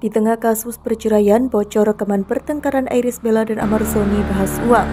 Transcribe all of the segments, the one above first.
Di tengah kasus perceraian, bocor rekaman pertengkaran Iris Bella dan Amar Zoni bahas uang.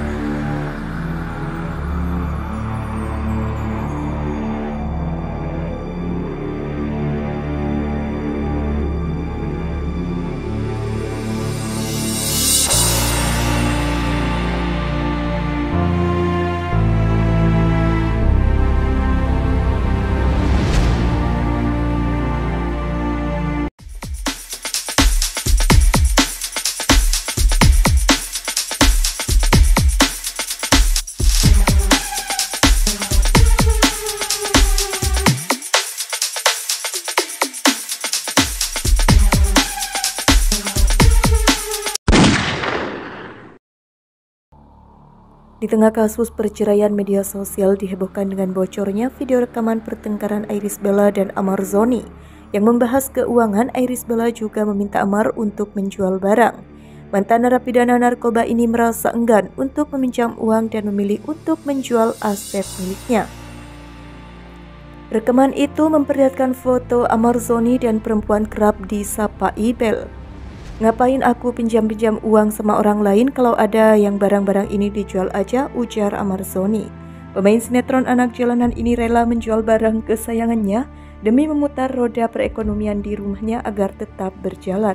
Di tengah kasus perceraian, media sosial dihebohkan dengan bocornya video rekaman pertengkaran Iris Bella dan Amar Zoni. Yang membahas keuangan, Iris Bella juga meminta Amar untuk menjual barang. Mantan narapidana narkoba ini merasa enggan untuk meminjam uang dan memilih untuk menjual aset miliknya. Rekaman itu memperlihatkan foto Amar Zoni dan perempuan kerap disapa Ibel. "Ngapain aku pinjam-pinjam uang sama orang lain kalau ada yang barang-barang ini dijual aja," ujar Amar Zoni. Pemain sinetron anak jalanan ini rela menjual barang kesayangannya demi memutar roda perekonomian di rumahnya agar tetap berjalan.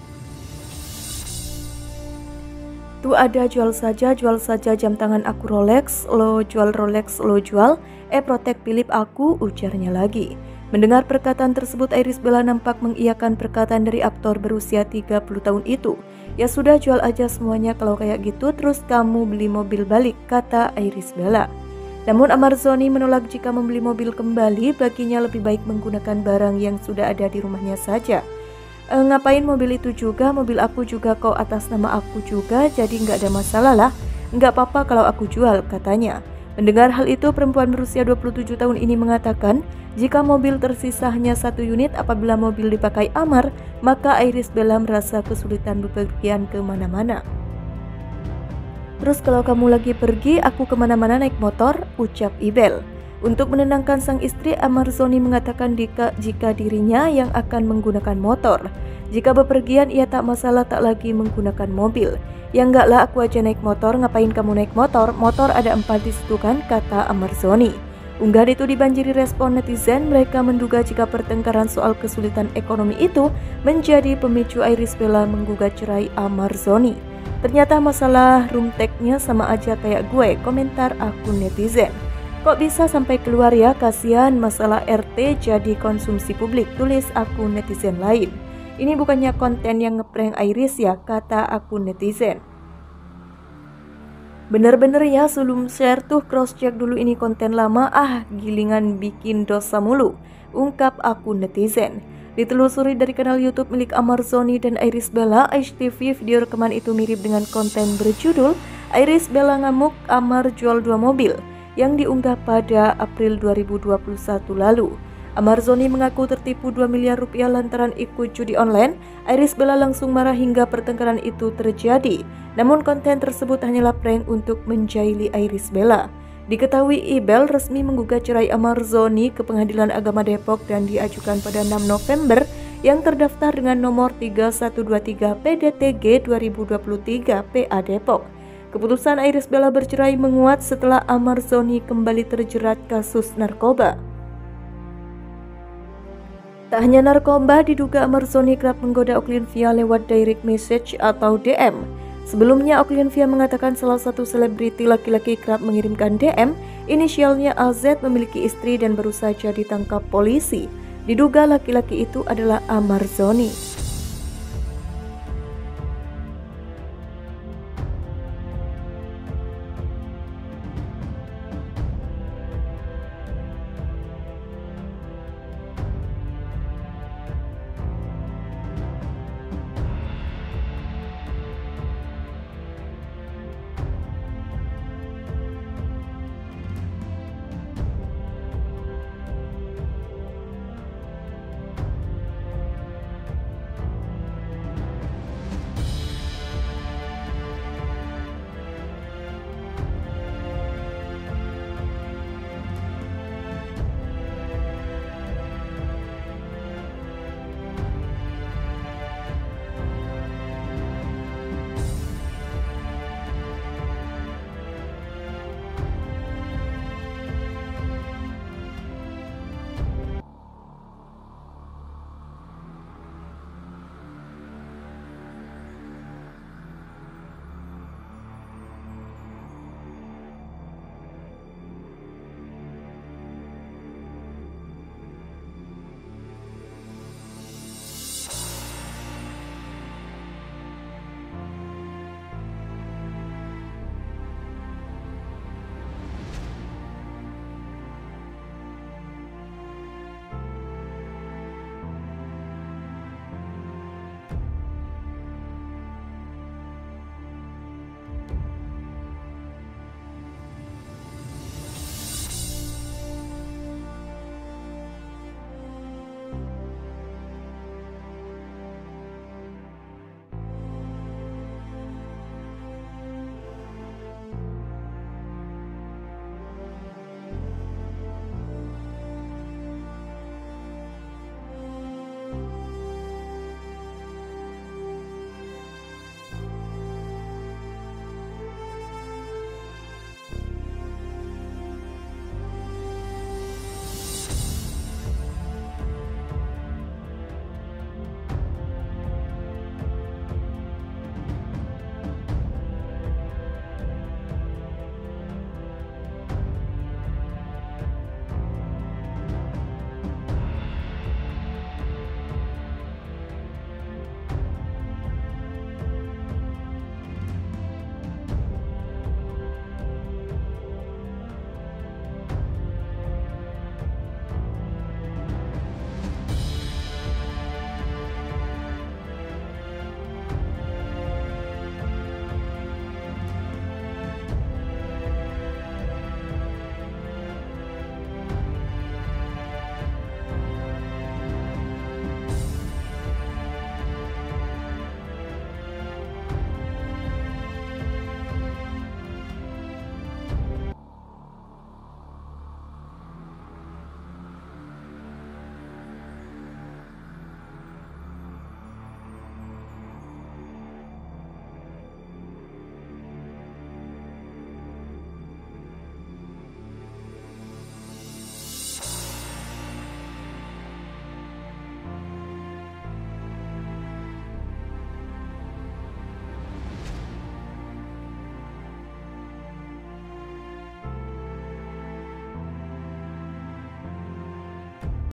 "Tuh ada, jual saja jam tangan aku Rolex, lo jual Rolex, lo jual, Patek Philippe aku," ujarnya lagi. Mendengar perkataan tersebut, Iris Bella nampak mengiyakan perkataan dari aktor berusia 30 tahun itu. "Ya sudah, jual aja semuanya kalau kayak gitu, terus kamu beli mobil balik," kata Iris Bella. Namun Amar Zoni menolak jika membeli mobil kembali, baginya lebih baik menggunakan barang yang sudah ada di rumahnya saja. "Ngapain mobil itu juga, mobil aku juga kok atas nama aku juga, jadi nggak ada masalah lah. Nggak apa-apa kalau aku jual," katanya. Mendengar hal itu, perempuan berusia 27 tahun ini mengatakan, jika mobil tersisa hanya 1 unit apabila mobil dipakai Amar, maka Iris Bella merasa kesulitan bepergian kemana-mana. "Terus kalau kamu lagi pergi, aku kemana-mana naik motor," ucap Ibel. Untuk menenangkan sang istri, Amar Zoni mengatakan jika dirinya yang akan menggunakan motor. Jika bepergian, ia tak masalah tak lagi menggunakan mobil. "Ya enggak lah, aku aja naik motor, ngapain kamu naik motor? Motor ada 4 di situ kan," kata Amar Zoni. Unggahan itu dibanjiri respon netizen. Mereka menduga jika pertengkaran soal kesulitan ekonomi itu menjadi pemicu Iris Bella menggugat cerai Amar Zoni. "Ternyata masalah room tag-nya sama aja kayak gue," komentar akun netizen. "Kok bisa sampai keluar ya, kasihan, masalah RT jadi konsumsi publik," tulis akun netizen lain. "Ini bukannya konten yang ngeprank Iris ya," kata akun netizen. "Bener-bener ya, sebelum share tuh cross check dulu ini konten lama, gilingan bikin dosa mulu," ungkap akun netizen. Ditelusuri dari kanal YouTube milik Amar Zoni dan Iris Bella HTV, video rekaman itu mirip dengan konten berjudul "Iris Bella ngamuk, Amar jual 2 mobil" yang diunggah pada April 2021 lalu. Amar Zoni mengaku tertipu 2 miliar rupiah lantaran ikut judi online. Iris Bella langsung marah hingga pertengkaran itu terjadi. Namun konten tersebut hanyalah prank untuk menjahili Iris Bella. Diketahui Ibel resmi menggugat cerai Amar Zoni ke Pengadilan Agama Depok dan diajukan pada 6 November yang terdaftar dengan nomor 3123 PDTG 2023 PA Depok. Keputusan Iris Bella bercerai menguat setelah Amar Zoni kembali terjerat kasus narkoba. Tak hanya narkoba, diduga Amar Zoni kerap menggoda Oklin-Via lewat direct message atau DM. Sebelumnya, Oklin-Via mengatakan salah satu selebriti laki-laki kerap mengirimkan DM, inisialnya AZ, memiliki istri dan baru saja ditangkap polisi. Diduga laki-laki itu adalah Amar Zoni.